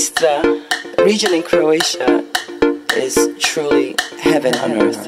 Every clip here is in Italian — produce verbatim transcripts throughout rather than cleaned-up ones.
Istra region in Croatia is truly heaven on earth.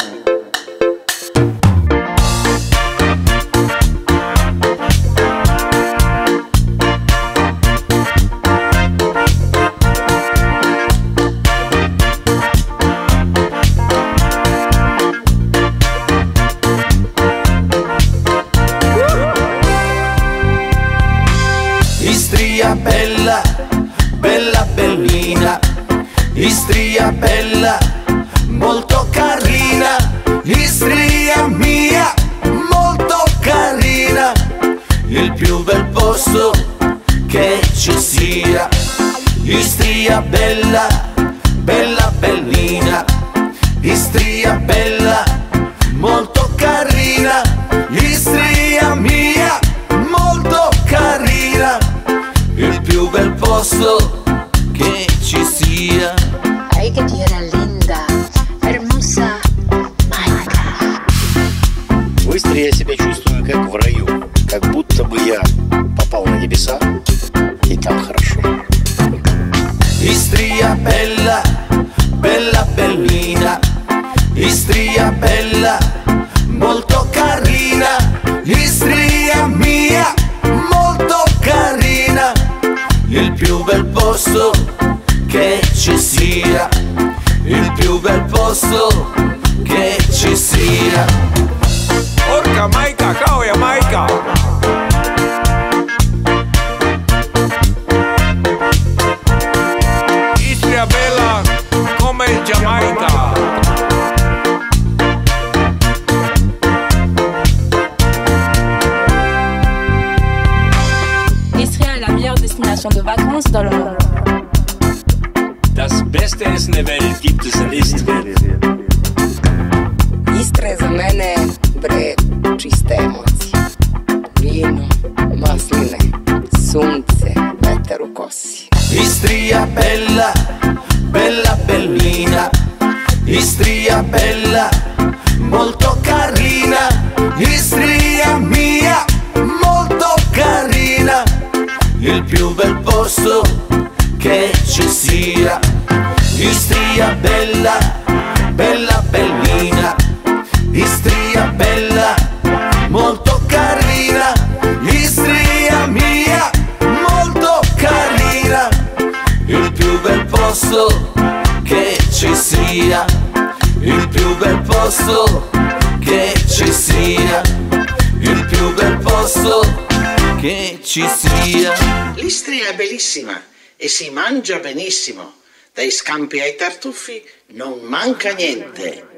Istria bella, bella bellina, Istria bella, molto carina, Istria mia, molto carina, il più bel posto che ci sia. Istria bella, bella bellina, Istria bella, molto carina, Istria mia, molto carina, il più bel posto que ci sia. Ay, que tierra linda, hermosa, майка. В Истре я себя чувствую как в раю, как будто бы я попал на небеса, и там хорошо. Istria bella, bella bellina, Istria bella, molto carina, Istria mia, molto carina, il più bel posto che ci sia, il più bel posto che ci sia. Orca Maica, cauia Maica. Istria bella come Giamaica. Istria est la meilleure destination de vacances dans le monde. Das beste Essen der Welt gibt es in Istria. Istra je za mene, bre, čiste emocije. Vino, masline, sunce, vetar u kosi. Istria bella, bella bellina, Istria bella, molto carina, Istria mia, molto carina, il più bel posto che ci sia. Istria bella, bella bellina, Istria bella, molto carina, Istria mia, molto carina, il più bel posto che ci sia, il più bel posto che ci sia, il più bel posto che ci sia. L'Istria è bellissima e si mangia benissimo, dai scampi ai tartufi non manca niente.